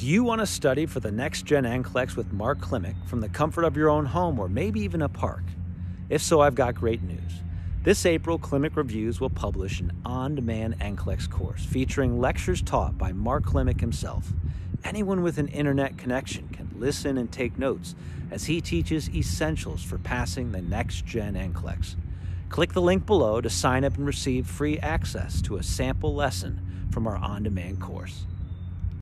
Do you want to study for the next gen NCLEX with Mark Klimek from the comfort of your own home or maybe even a park? If so, I've got great news. This April, Klimek Reviews will publish an on-demand NCLEX course featuring lectures taught by Mark Klimek himself. Anyone with an internet connection can listen and take notes as he teaches essentials for passing the next gen NCLEX. Click the link below to sign up and receive free access to a sample lesson from our on-demand course.